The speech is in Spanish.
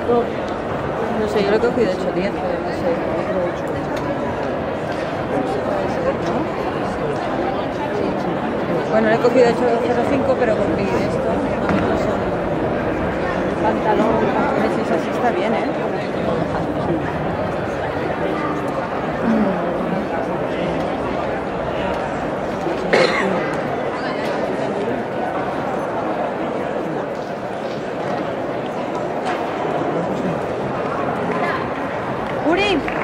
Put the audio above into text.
No sé, yo lo he cogido 8 días, pero no sé. Bueno, le he cogido 8,05, pero con esto, a mí no son pantalón, pantalones, así está bien, ¿eh? Uri.